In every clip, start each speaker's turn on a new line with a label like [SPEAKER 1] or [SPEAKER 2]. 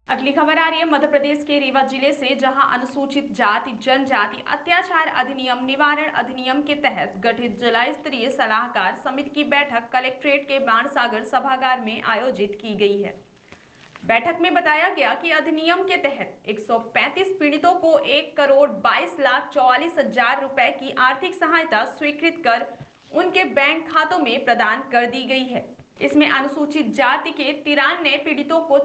[SPEAKER 1] अगली खबर आ रही है मध्य प्रदेश के रीवा जिले से, जहां अनुसूचित जाति जनजाति अत्याचार अधिनियम निवारण अधिनियम के तहत गठित जिला स्तरीय सलाहकार समिति की बैठक कलेक्ट्रेट के बाणसागर सभागार में आयोजित की गई है। बैठक में बताया गया कि अधिनियम के तहत 135 पीड़ितों को 1,22,44,000 रुपए की आर्थिक सहायता स्वीकृत कर उनके बैंक खातों में प्रदान कर दी गई है। इसमें अनुसूचित जाति के 93 पीड़ितों को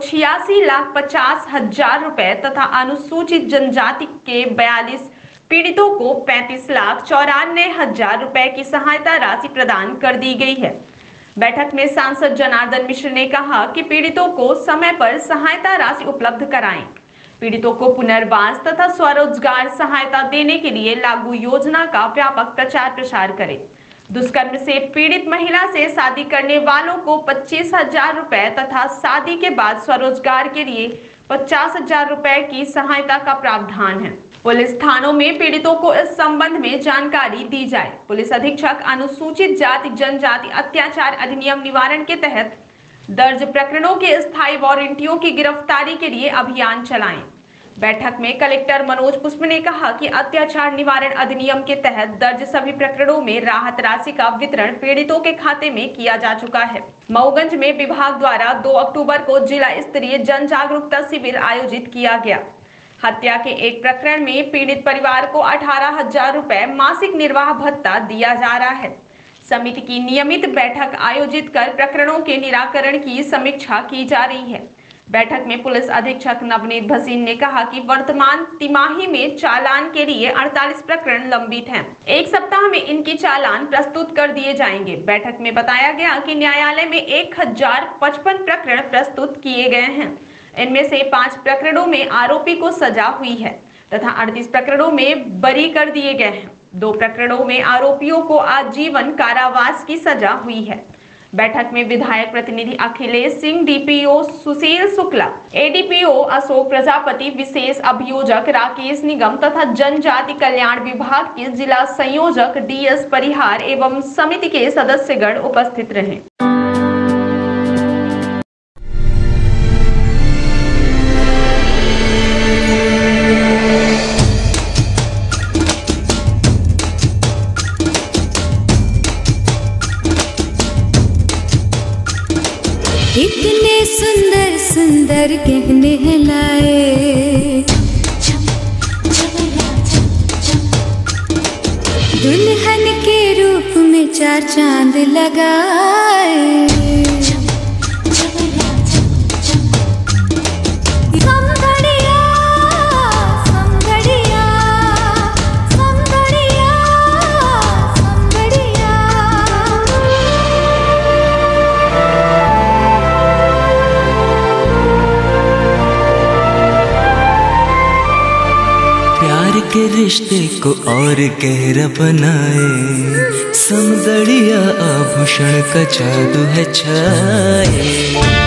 [SPEAKER 1] 86,50,000 रुपए तथा अनुसूचित जनजाति के 42 पीड़ितों को 35,94,000 रुपए की सहायता राशि प्रदान कर दी गई है। बैठक में सांसद जनार्दन मिश्र ने कहा कि पीड़ितों को समय पर सहायता राशि उपलब्ध कराएं, पीड़ितों को पुनर्वास तथा स्वरोजगार सहायता देने के लिए लागू योजना का व्यापक प्रचार प्रसार करें। दुष्कर्म से पीड़ित महिला से शादी करने वालों को 25,000 रुपए तथा शादी के बाद स्वरोजगार के लिए 50,000 रुपए की सहायता का प्रावधान है। पुलिस थानों में पीड़ितों को इस संबंध में जानकारी दी जाए। पुलिस अधीक्षक अनुसूचित जाति जनजाति अत्याचार अधिनियम निवारण के तहत दर्ज प्रकरणों के स्थायी वारंटियों की गिरफ्तारी के लिए अभियान चलाएं। बैठक में कलेक्टर मनोज पुष्प ने कहा कि अत्याचार निवारण अधिनियम के तहत दर्ज सभी प्रकरणों में राहत राशि का वितरण पीड़ितों के खाते में किया जा चुका है। मऊगंज में विभाग द्वारा 2 अक्टूबर को जिला स्तरीय जन जागरूकता शिविर आयोजित किया गया। हत्या के एक प्रकरण में पीड़ित परिवार को 18,000 रुपए मासिक निर्वाह भत्ता दिया जा रहा है। समिति की नियमित बैठक आयोजित कर प्रकरणों के निराकरण की समीक्षा की जा रही है। बैठक में पुलिस अधीक्षक नवनीत भसीन ने कहा कि वर्तमान तिमाही में चालान के लिए 48 प्रकरण लंबित हैं। एक सप्ताह में इनकी चालान प्रस्तुत कर दिए जाएंगे। बैठक में बताया गया कि न्यायालय में 1055 प्रकरण प्रस्तुत किए गए हैं। इनमें से 5 प्रकरणों में आरोपी को सजा हुई है तथा 38 प्रकरणों में बरी कर दिए गए हैं। 2 प्रकरणों में आरोपियों को आजीवन कारावास की सजा हुई है। बैठक में विधायक प्रतिनिधि अखिलेश सिंह, डीपीओ सुशील शुक्ला, एडीपीओ अशोक प्रजापति, विशेष अभियोजक राकेश निगम तथा जनजाति कल्याण विभाग के जिला संयोजक डीएस परिहार एवं समिति के सदस्यगण उपस्थित रहे।
[SPEAKER 2] इतने सुंदर सुंदर गहने हैं लाए, दुल्हन के रूप में 4 चांद लगाए।
[SPEAKER 3] के रिश्ते को और गहरा बनाए, समदड़िया आभूषण का जादू है छाए।